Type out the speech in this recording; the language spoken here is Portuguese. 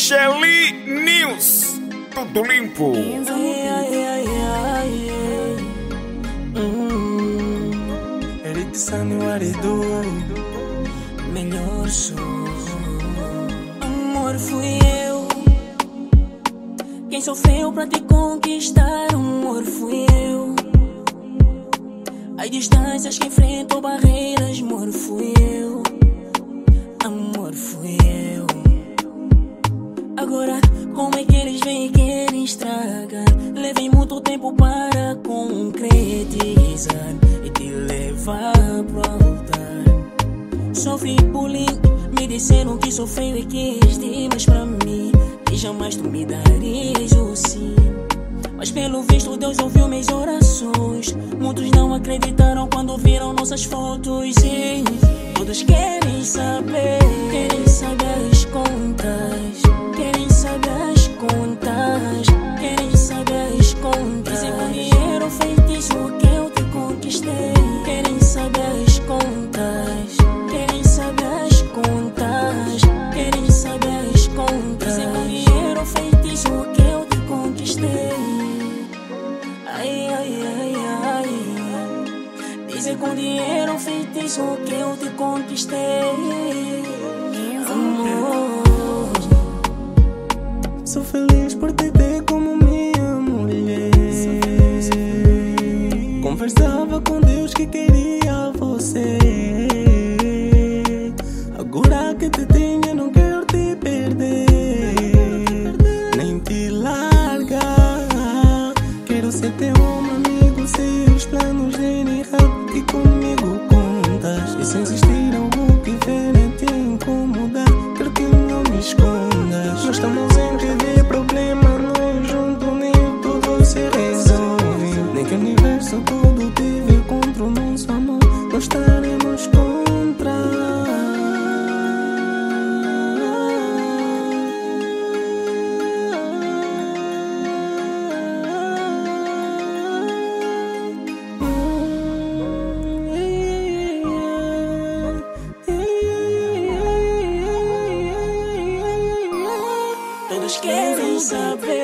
Shelly News, tudo limpo. Eric Sani Waridu, melhor sou. Amor, fui eu quem sofreu pra te conquistar. Amor, fui eu. As distâncias que enfrentou barreiras. Amor, fui eu. Amor, fui eu. Agora, como é que eles vêm e querem estragar? Levei muito tempo para concretizar e te levar pro altar. Sofri bullying, me disseram que sou feio e quis demais pra mim, que jamais tu me darias o sim. Mas pelo visto Deus ouviu minhas orações. Muitos não acreditaram quando viram nossas fotos e todos querem saber as contas. Querem saber as contas. Querem saber as contas. Dizem com dinheiro ou feitiço que eu te conquistei. Querem saber as contas. Querem saber as contas. Querem saber as contas. Dizem com dinheiro ou feitiço que eu te conquistei. Ai, ai, ai, ai. Dizem com dinheiro ou feitiço que eu te conquistei. Amor, sou feliz por te ter como minha mulher. Conversava com Deus que queria você. Agora que te tenho não quero te perder, nem te largar. Quero ser teu amigo, se os planos derem errado e comigo contas. E se existir algo que venha te incomodar, quero que não me escondas. Nós estamos em rever problema, nós juntos nem tudo se resolve. Nem que o universo todo tiver contra o nosso amor, nós estaremos contra. Todos querem saber